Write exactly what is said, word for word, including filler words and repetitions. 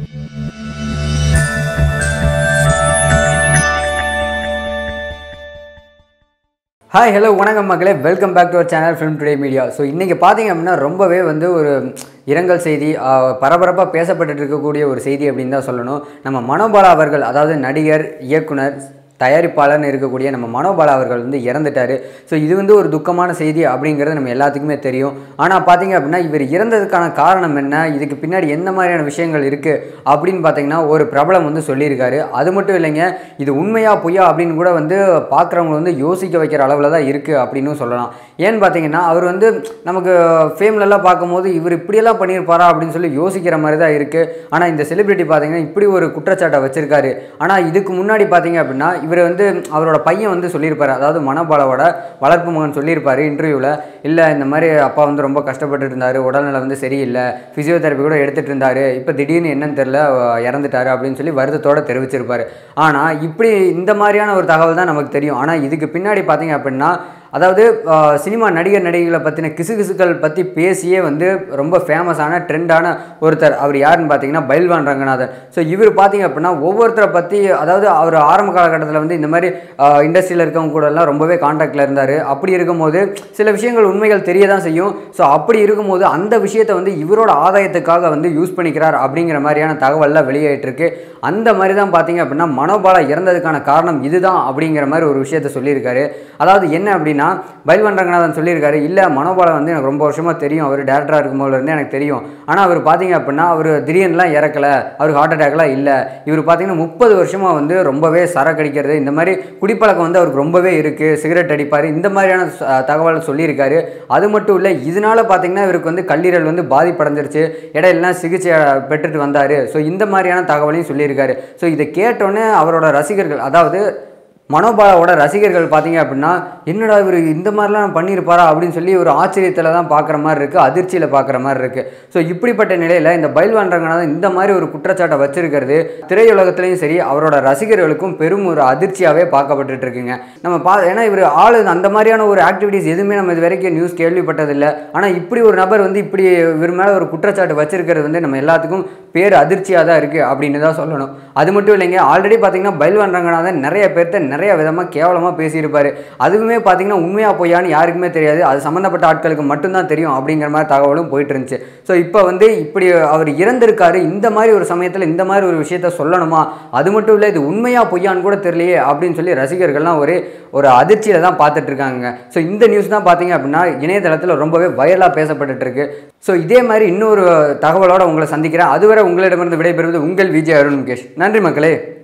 Hi hello வணக்கம் மக்களே, welcome back to our channel film today media. So இன்றைக்கி பார்த்தீங்க அப்படின்னா ரொம்பவே வந்து ஒரு இரங்கல் செய்தி, பரபரப்பாக பேசப்பட்டு இருக்கக்கூடிய ஒரு செய்தி அப்படின்னு தான் சொல்லணும். நம்ம மனோபாலா அவர்கள், அதாவது நடிகர், இயக்குனர், தயாரிப்பாளர்னு இருக்கக்கூடிய நம்ம மனோபாலா அவர்கள் வந்து இறந்துட்டார். ஸோ இது வந்து ஒரு துக்கமான செய்தி அப்படிங்கிறது நம்ம எல்லாத்துக்குமே தெரியும். ஆனால் பார்த்தீங்க அப்படின்னா இவர் இறந்ததுக்கான காரணம் என்ன, இதுக்கு பின்னாடி எந்த மாதிரியான விஷயங்கள் இருக்குது அப்படின்னு பார்த்தீங்கன்னா ஒரு பிரபலம் வந்து சொல்லியிருக்காரு. அது மட்டும் இல்லைங்க, இது உண்மையா பொய்யா அப்படின்னு கூட வந்து பார்க்குறவங்க வந்து யோசிக்க வைக்கிற அளவில் தான் இருக்குது அப்படின்னு சொல்லலாம். ஏன்னு பார்த்தீங்கன்னா அவர் வந்து நமக்கு ஃபேம்லலாம் பார்க்கும்போது இவர் இப்படியெல்லாம் பண்ணியிருப்பாரா அப்படின்னு சொல்லி யோசிக்கிற மாதிரி தான் இருக்குது. ஆனால் இந்த செலிபிரிட்டி பார்த்தீங்கன்னா இப்படி ஒரு குற்றச்சாட்டை வச்சுருக்காரு. ஆனால் இதுக்கு முன்னாடி பார்த்தீங்க அப்படின்னா இவர் வந்து அவரோட பையன் வந்து சொல்லியிருப்பார், அதாவது மனோபாலாவோட வளர்ப்பு மகன் சொல்லியிருப்பார் இன்டர்வியூவில், இல்லை இந்த மாதிரி அப்பா வந்து ரொம்ப கஷ்டப்பட்டு இருந்தார், உடல்நிலை வந்து சரியில்லை, ஃபிசியோதெரப்பி கூட எடுத்துகிட்டு இருந்தார், இப்போ திடீர்னு என்னன்னு தெரில இறந்துட்டார் அப்படின்னு சொல்லி வருத்தத்தோடு தெரிவிச்சிருப்பார். ஆனால் இப்படி இந்த மாதிரியான ஒரு தகவல் தான் நமக்கு தெரியும். ஆனால் இதுக்கு பின்னாடி பார்த்தீங்க அப்படின்னா அதாவது சினிமா நடிகர் நடிகைகளை பற்றின கிசுகிசுக்கள் பற்றி பேசியே வந்து ரொம்ப ஃபேமஸான ட்ரெண்டான ஒருத்தர். அவர் யாருன்னு பார்த்தீங்கன்னா பைல்வான் ரங்கநாதன். ஸோ இவர் பார்த்தீங்க அப்படின்னா ஒவ்வொருத்தரை பற்றி, அதாவது அவர் ஆரம்ப காலகட்டத்தில் வந்து இந்த மாதிரி இண்டஸ்ட்ரியில் இருக்கவங்க கூடலாம் ரொம்பவே கான்டாக்டில் இருந்தார். அப்படி இருக்கும்போது சில விஷயங்கள் உண்மைகள் தெரிய தான் செய்யும். ஸோ அப்படி இருக்கும்போது அந்த விஷயத்தை வந்து இவரோட ஆதாயத்துக்காக வந்து யூஸ் பண்ணிக்கிறார் அப்படிங்கிற மாதிரியான தகவல்லாம் வெளியாகிட்டுருக்கு. அந்த மாதிரி தான் பார்த்தீங்க அப்படின்னா மனோபாலா இறந்ததுக்கான காரணம் இதுதான் அப்படிங்கிற மாதிரி ஒரு விஷயத்தை சொல்லியிருக்காரு. அதாவது என்ன அப்படின்னா பைல்வான் ரங்கநாதன் சொல்லியிருக்காரு, இல்லை மனோபாலா வந்து எனக்கு ரொம்ப வருஷமாக தெரியும், அவர் டேரக்டராக இருக்கும்போதுலேருந்து எனக்கு தெரியும். ஆனால் அவர் பார்த்தீங்க அப்படின்னா அவர் திடீர்னுலாம் இறக்கலை, அவருக்கு ஹார்ட் அட்டாக்லாம் இல்லை. இவர் பார்த்தீங்கன்னா முப்பது வருஷமாக வந்து ரொம்பவே சரக்கு அடிக்கிறது, இந்த மாதிரி குடிப்பழக்கம் வந்து அவருக்கு ரொம்பவே இருக்குது, சிகரெட் அடிப்பார், இந்த மாதிரியான தகவலை சொல்லியிருக்காரு. அது மட்டும் இல்லை, இதனால் பார்த்தீங்கன்னா இவருக்கு வந்து கல்லீரல் வந்து பாதிப்படைஞ்சிருச்சு, இடையிலாம் சிகிச்சை பெற்றுட்டு வந்தார். ஸோ இந்த மாதிரியான தகவலையும் சொல்லியிருக்காரு. ஸோ இதை கேட்டோன்னே அவரோட ரசிகர்கள், அதாவது மனோபாலாவோட ரசிகர்கள் பார்த்தீங்க அப்படின்னா என்னடா இவர் இந்த மாதிரிலாம் பண்ணியிருப்பாரா அப்படின்னு சொல்லி ஒரு ஆச்சரியத்தில் தான் பார்க்குற மாதிரி இருக்குது, அதிர்ச்சியில் பார்க்குற மாதிரி இருக்குது. ஸோ இப்படிப்பட்ட நிலையில் இந்த பைல்வான் ரங்கநாதன் இந்த மாதிரி ஒரு குற்றச்சாட்டை வச்சிருக்கிறது திரையுலகத்துலேயும் சரி அவரோட ரசிகர்களுக்கும் பெரும் ஒரு அதிர்ச்சியாகவே பார்க்கப்பட்டு இருக்குங்க. நம்ம பா ஏன்னா இவர் ஆளு அந்த மாதிரியான ஒரு ஆக்டிவிட்டீஸ் எதுவுமே நம்ம இது வரைக்கும் நியூஸ் கேள்விப்பட்டதில்லை. ஆனால் இப்படி ஒரு நபர் வந்து இப்படி இவர் மேலே ஒரு குற்றச்சாட்டு வச்சிருக்கிறது வந்து நம்ம எல்லாத்துக்கும் பேர் அதிர்ச்சியாக தான் இருக்குது அப்படின்னு தான் சொல்லணும். அது மட்டும் இல்லைங்க, ஆல்ரெடி பார்த்தீங்கன்னா பைல்வான் ரங்கநாதன் நிறைய பேர்த்த நிறைய விதமாக கேவலமாக பேசியிருப்பார். அதுவுமே பார்த்தீங்கன்னா உண்மையாக பொய்யான்னு யாருக்குமே தெரியாது, அது சம்மந்தப்பட்ட ஆட்களுக்கு மட்டும்தான் தெரியும் அப்படிங்கிற மாதிரி தகவலும் போயிட்டு இருந்துச்சு. ஸோ இப்போ வந்து இப்படி அவர் இறந்திருக்காரு, இந்த மாதிரி ஒரு சமயத்தில் இந்த மாதிரி ஒரு விஷயத்த சொல்லணுமா, அது மட்டும் இல்லை இது உண்மையாக பொய்யான்னு கூட தெரியலையே அப்படின்னு சொல்லி ரசிகர்கள்லாம் ஒரு ஒரு அதிர்ச்சியில் தான் பார்த்துட்டு இருக்காங்க. ஸோ இந்த நியூஸ் தான் பார்த்தீங்க அப்படின்னா இணையதளத்தில் ரொம்பவே வைரலாக பேசப்பட்டு இருக்கு. ஸோ இதே மாதிரி இன்னொரு தகவலோடு உங்களை சந்திக்கிறேன். அதுவரை உங்களிடமிருந்து விடைபெறுவது உங்கள் விஜய் அருண் முகேஷ். நன்றி மக்களே.